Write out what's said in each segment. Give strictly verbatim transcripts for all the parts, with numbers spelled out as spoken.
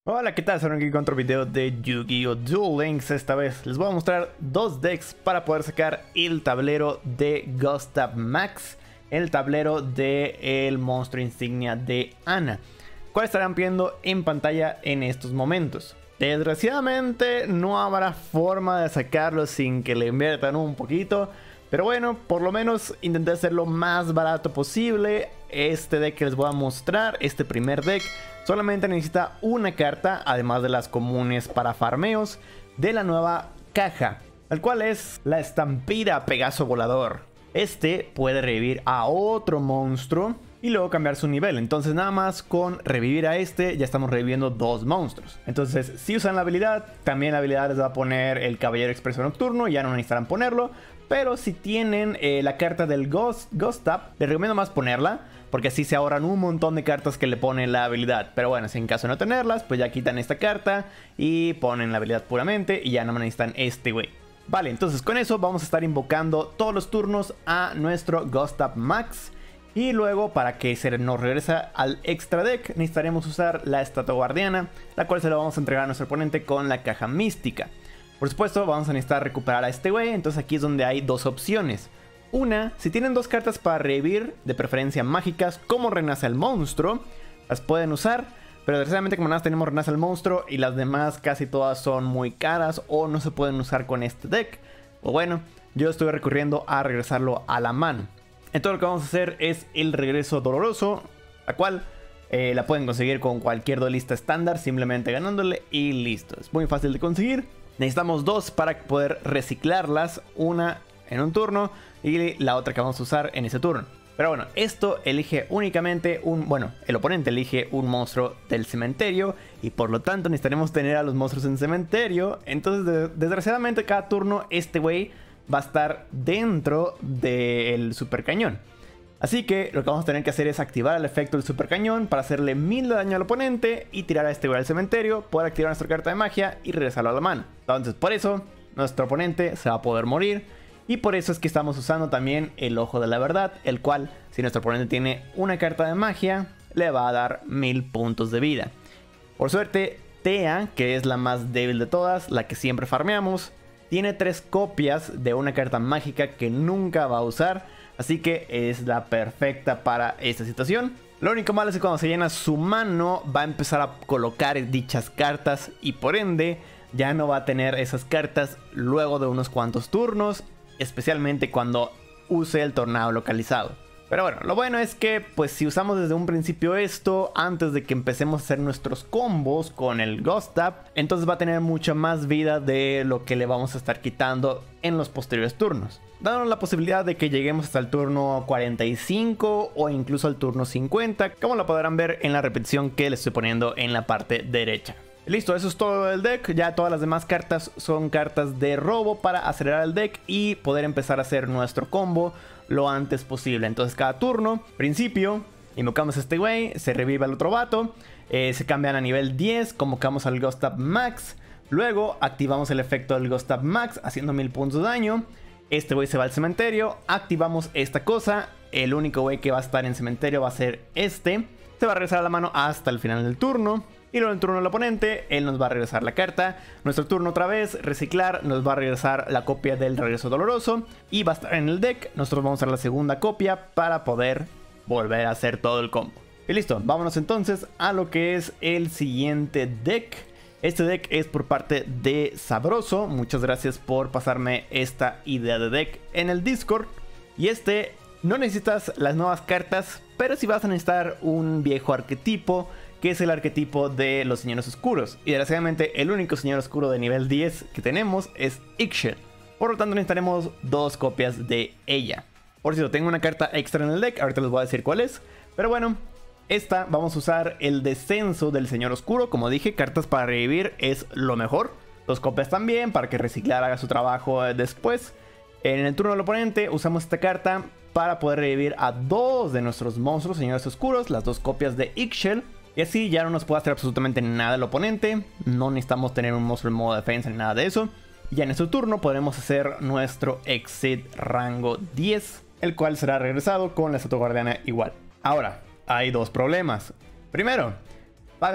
Hola, ¿qué tal? Soy aquí con otro video de Yu-Gi-Oh! Duel Links. Esta vez les voy a mostrar dos decks para poder sacar el tablero de Gustav Max, el tablero del monstruo insignia de Ana, cuál estarán viendo en pantalla en estos momentos. Desgraciadamente no habrá forma de sacarlo sin que le inviertan un poquito, pero bueno, por lo menos intenté hacerlo más barato posible. Este deck que les voy a mostrar, este primer deck, solamente necesita una carta, además de las comunes para farmeos, de la nueva caja, el cual es la Estampida Pegaso Volador. Este puede revivir a otro monstruo y luego cambiar su nivel. Entonces nada más con revivir a este ya estamos reviviendo dos monstruos. Entonces si usan la habilidad, también la habilidad les va a poner el Caballero Expreso Nocturno, ya no necesitarán ponerlo. Pero si tienen eh, la carta del Ghost, Gustav, les recomiendo más ponerla, porque así se ahorran un montón de cartas que le ponen la habilidad. Pero bueno, si en caso de no tenerlas, pues ya quitan esta carta y ponen la habilidad puramente y ya no necesitan este güey. Vale, entonces con eso vamos a estar invocando todos los turnos a nuestro Gustav Max. Y luego, para que se nos regrese al extra deck, necesitaremos usar la Estatua Guardiana, la cual se la vamos a entregar a nuestro oponente con la caja mística. Por supuesto, vamos a necesitar recuperar a este güey, entonces aquí es donde hay dos opciones. Una, si tienen dos cartas para revivir, de preferencia mágicas, como Renace el Monstruo, las pueden usar, pero desgraciadamente como nada más tenemos Renace el Monstruo y las demás casi todas son muy caras o no se pueden usar con este deck, o bueno, yo estoy recurriendo a regresarlo a la mano. Entonces lo que vamos a hacer es el Regreso Doloroso, la cual eh, la pueden conseguir con cualquier duelista estándar, simplemente ganándole y listo. Es muy fácil de conseguir. Necesitamos dos para poder reciclarlas, una en un turno y la otra que vamos a usar en ese turno. Pero bueno, esto elige únicamente un... Bueno, el oponente elige un monstruo del cementerio y por lo tanto necesitaremos tener a los monstruos en cementerio. Entonces, de desgraciadamente, cada turno este güey va a estar dentro del super cañón. Así que lo que vamos a tener que hacer es activar el efecto del super cañón para hacerle mil de daño al oponente y tirar a este güey al cementerio, poder activar nuestra carta de magia y regresarlo a la mano. Entonces por eso nuestro oponente se va a poder morir y por eso es que estamos usando también el Ojo de la Verdad, el cual, si nuestro oponente tiene una carta de magia, le va a dar mil puntos de vida. Por suerte, Tea, que es la más débil de todas, la que siempre farmeamos, tiene tres copias de una carta mágica que nunca va a usar, así que es la perfecta para esta situación. Lo único malo es que cuando se llena su mano va a empezar a colocar dichas cartas y por ende ya no va a tener esas cartas luego de unos cuantos turnos, especialmente cuando use el Tornado Localizado. Pero bueno, lo bueno es que pues si usamos desde un principio esto, antes de que empecemos a hacer nuestros combos con el Gustav, entonces va a tener mucha más vida de lo que le vamos a estar quitando en los posteriores turnos, dándonos la posibilidad de que lleguemos hasta el turno cuarenta y cinco o incluso al turno cincuenta, como lo podrán ver en la repetición que les estoy poniendo en la parte derecha. Listo, eso es todo el deck. Ya todas las demás cartas son cartas de robo para acelerar el deck y poder empezar a hacer nuestro combo lo antes posible. Entonces cada turno, principio, invocamos a este güey, se revive al otro vato, eh, se cambian a nivel diez, convocamos al Gustav Max, luego activamos el efecto del Gustav Max haciendo mil puntos de daño. Este güey se va al cementerio, activamos esta cosa, el único güey que va a estar en cementerio va a ser este, se va a regresar a la mano hasta el final del turno. Y luego en el turno del oponente, él nos va a regresar la carta. Nuestro turno otra vez, reciclar, nos va a regresar la copia del Regreso Doloroso. Y va a estar en el deck, nosotros vamos a usar la segunda copia para poder volver a hacer todo el combo. Y listo, vámonos entonces a lo que es el siguiente deck. Este deck es por parte de Sabroso. Muchas gracias por pasarme esta idea de deck en el Discord. Y este, no necesitas las nuevas cartas, pero sí vas a necesitar un viejo arquetipo, que es el arquetipo de los Señores Oscuros. Y desgraciadamente el único Señor Oscuro de nivel diez que tenemos es Ixchel. Por lo tanto necesitaremos dos copias de ella. Por cierto, tengo una carta extra en el deck, ahorita les voy a decir cuál es. Pero bueno, esta vamos a usar el Descenso del Señor Oscuro. Como dije, cartas para revivir es lo mejor. Dos copias también, para que reciclar haga su trabajo después. En el turno del oponente usamos esta carta para poder revivir a dos de nuestros monstruos Señores Oscuros, las dos copias de Ixchel. Y así ya no nos puede hacer absolutamente nada el oponente. No necesitamos tener un monstruo en modo defensa ni nada de eso. Y ya en este turno podremos hacer nuestro Exit rango diez, el cual será regresado con la Estatua Guardiana igual. Ahora, hay dos problemas. Primero, pagas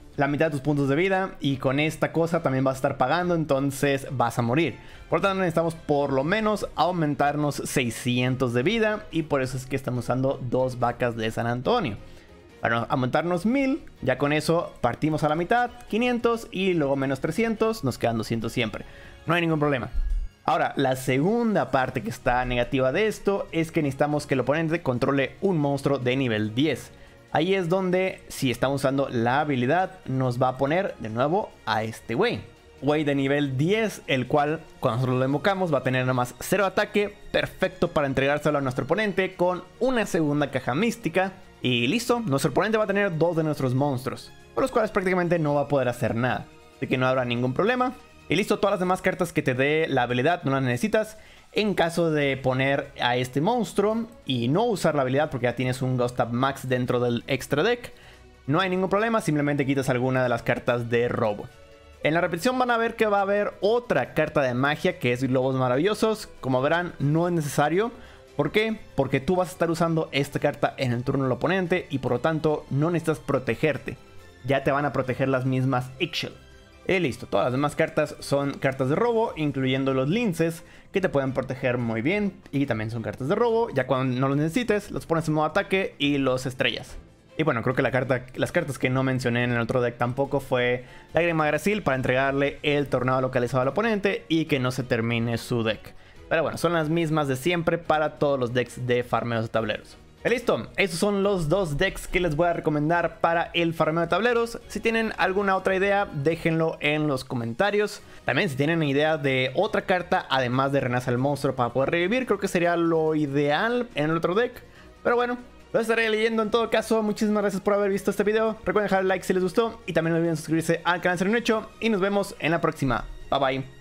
la mitad de tus puntos de vida y con esta cosa también vas a estar pagando, entonces vas a morir. Por lo tanto necesitamos por lo menos aumentarnos seiscientos de vida y por eso es que estamos usando dos vacas de San Antonio. Para aumentarnos mil, ya con eso partimos a la mitad, quinientos y luego menos trescientos, nos quedan doscientos siempre. No hay ningún problema. Ahora, la segunda parte que está negativa de esto es que necesitamos que el oponente controle un monstruo de nivel diez. Ahí es donde, si estamos usando la habilidad, nos va a poner de nuevo a este güey. Güey de nivel diez, el cual cuando nosotros lo invocamos va a tener nada más cero ataque, perfecto para entregárselo a nuestro oponente con una segunda caja mística. Y listo, nuestro oponente va a tener dos de nuestros monstruos, por los cuales prácticamente no va a poder hacer nada. Así que no habrá ningún problema. Y listo, todas las demás cartas que te dé la habilidad no las necesitas. En caso de poner a este monstruo y no usar la habilidad porque ya tienes un Ghost Up Max dentro del extra deck, no hay ningún problema, simplemente quitas alguna de las cartas de robo. En la repetición van a ver que va a haber otra carta de magia que es Globos Maravillosos. Como verán, no es necesario. ¿Por qué? Porque tú vas a estar usando esta carta en el turno del oponente y por lo tanto no necesitas protegerte. Ya te van a proteger las mismas Ixchel. Y listo, todas las demás cartas son cartas de robo, incluyendo los linces, que te pueden proteger muy bien. Y también son cartas de robo, ya cuando no los necesites, los pones en modo ataque y los estrellas. Y bueno, creo que la carta, las cartas que no mencioné en el otro deck tampoco fue Lágrima Gracil para entregarle el tornado localizado al oponente y que no se termine su deck. Pero bueno, son las mismas de siempre para todos los decks de farmeos de tableros. Listo, esos son los dos decks que les voy a recomendar para el farmeo de tableros. Si tienen alguna otra idea, déjenlo en los comentarios. También si tienen idea de otra carta, además de Renace el Monstruo para poder revivir, creo que sería lo ideal en el otro deck. Pero bueno, lo estaré leyendo en todo caso. Muchísimas gracias por haber visto este video. Recuerden dejar el like si les gustó y también no olviden suscribirse al canal si no lo han hecho. Y nos vemos en la próxima. Bye bye.